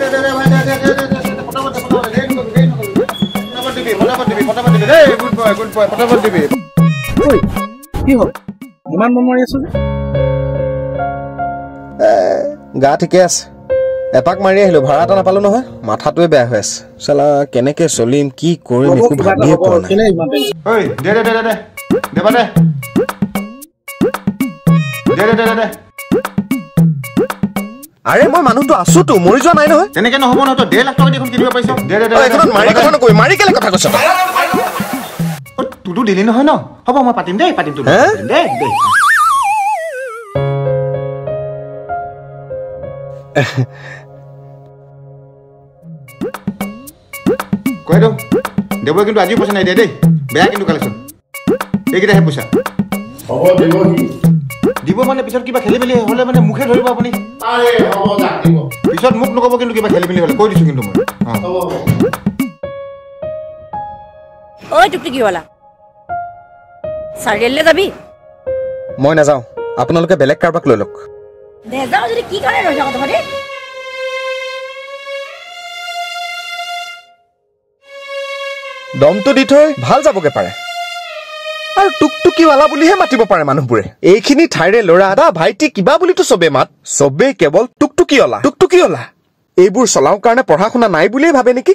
গা ঠিকে আছে এপাক মাৰি আহিলো ভাড়া এটা নাপালো নহয় মাথাটোৱে বেয়া হৈ আছে চালা কেনেকে চলিম কি কৰিম একো ভাবিয়ে পোৱা নাই ঐ দে দে দে দে দেবা দে দে দে দে দে আৰে মই মানুহটো আছো তো মৰি যোৱা নাই নহয় তেনেকে নহব নহয় তো 1.5 লাখ টকা দেখোন কিনিব পাইছ দে দে দে এখন মাৰি কথা নকৈ মাৰি কেলে কথা কৈছ তুটো দিলি নহয় ন হ'ব মই পাতিম দে পাতিম তুটো দে দে কই দো দেব কিন্তু আজি পইচা নাই দে দেই বেয়া কিন্তু কালেকশন এইকেইটা হে পইচা হ'ব দেবহি দিব মানে পিছত কিবা খেলি মেলি হলে মানে মুখে ধৰিব আপুনি আৰে হ'ব যা দিব পিছত মুখ নকব কিন্তু কিবা খেলি মেলি হলে কৈ দিছো কিন্তু মই হ'ব ওই টুকটুকি वाला চাৰিয়ালে যাবি মই না যাও আপোনালোকে বেলেগ কাৰবাক লৈ লওক দে যাও যদি কি কৰে ৰজা কথা দে দমটো দি থৈ ভাল যাবগে পাৰে আৰু টুকটুকিৱালা বুলিহে মাতিব পাৰে মানুহবোৰে এইখিনি ঠাইৰে লৰা দা ভাইটি কিবা বুলিতো চবে মাত চবে কেৱল টুকটুকিৱালা এইবোৰ চলাও কাৰণে পঢ়া শুনা নাই বুলিয়ে ভাবে নেকি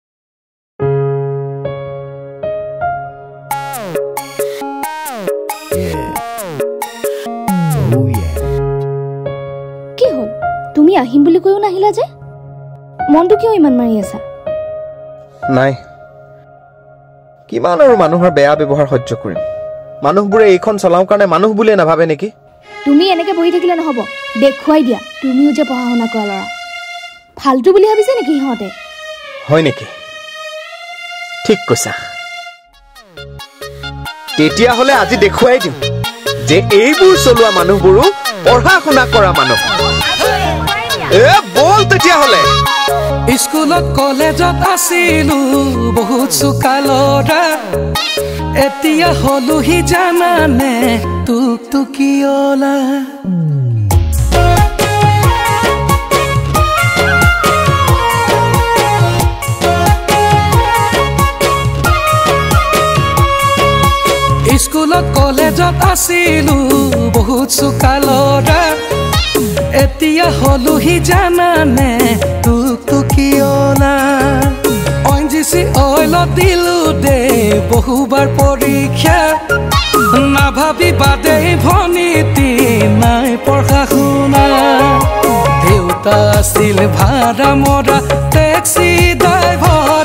কি হ'ল তুমি আহিম বুলি কৈও নাহিলা যে মনটো কিয় ইমান মাৰি আছা নাই কিমান আৰু মানুহৰ বেয়া ব্যৱহাৰ সহ্য কৰিম মানুহবোৰে এইখন চলাও কাৰণে মানুহ বুলিয়ে নাভাবে নেকি তুমি এনেকে বহি থাকিলে নহব দেখুৱাই দিয়া তুমিও যে পঢ়া শুনা কৰা ল'ৰা ফালতু বুলি ভাবিছে নেকি সিহঁতে হয় নেকি ঠিক কৈছা তেতিয়া হলে আজি দেখুৱাই দিম যে এইবোৰ চলোৱা মানুহবোৰো পঢ়া শুনা কৰা মানুহ এ বল তেতিয়া হলে স্কুলত কলেজত আছিলো বহুত চুকালৰা এতিয়া হলুহি জানানে টুকটুকিৱালা স্কুলত কলেজত আছিলো বহুত চুকালৰা এতিয়া হলুহি জানানে টুকটুকিৱালা অঞ্জিচি অইল দিলো দে বহুবাৰ পৰীক্ষা নাভাবি বাদে ভনীতি নাই পঢ়া শুনা দেউতা আছিল ভাড়া মৰা টেক্সি ড্ৰাইভাৰ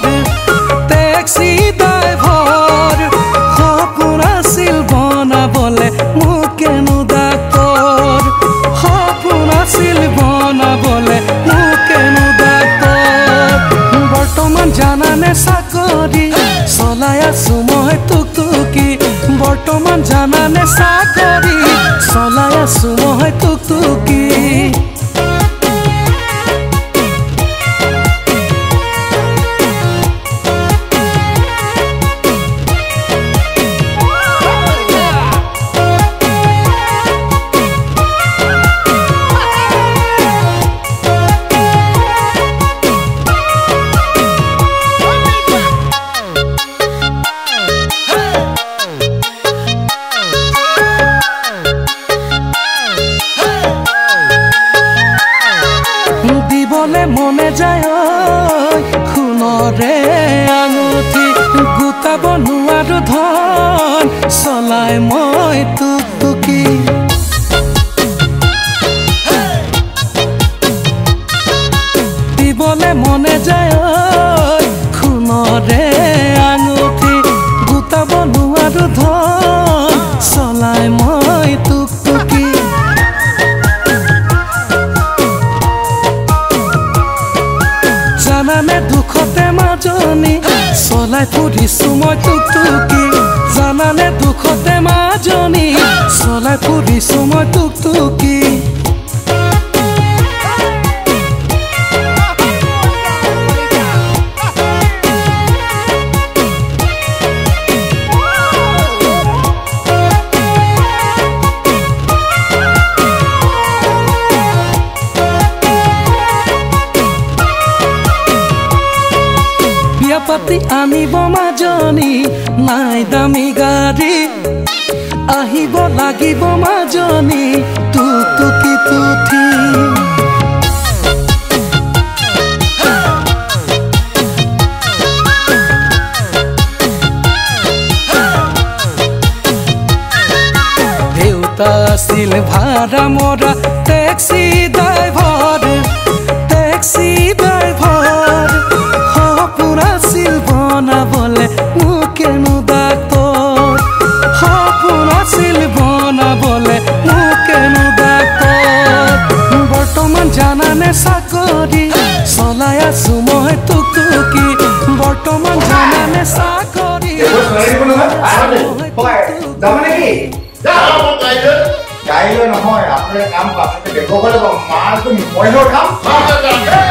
সপোন আছিল বনাবলে মোকেনো ডাক্তৰ সপোন আছিল বনাবলে মোকেনো ডাক্তৰ বৰ্তমান জানানে চাকৰি চলাই আছো মই টুকটুকি বৰ্তমান জানানে চাকৰি চলাই আছো মই টুকটুকি মনে যায় সোণৰে আঙুঠি গোটাব নোৱাৰো ধন চলাই মই টুকটুকি দিবলে মনে যায় সোণৰে আঙুঠি গোটাব নোৱাৰো ধন চলাই মই টুকটুকি জানানে দুখতে মাজনী চলাই ফুৰিছো মই টুকটুকি জানানে দুখতে মাজনী চলাই ফুৰিছো মই টুকটুকি বিয়া পাতি আনিব মাজনী নাই দামী গাড়ী আহিব লাগিব মাজনী টুকটুকি তুঠি দেউতা আছিল ভাড়া মৰা টেক্সি ড্ৰাইভাৰ সপোন আছিল বনাবলে মোকেনো ডাক্তৰ সপোন আছিল বনাবলে মোকেনো ডাক্তৰ বৰ্তমান জানানে চাকৰি চলাই আছো মই টুকটুকি বৰ্তমান জানানে চাকৰি কাইলৈ নহয় আপোনাৰ কাম পাছতে দেখুৱাব লাগিব মাৰটো মইনৰ কাম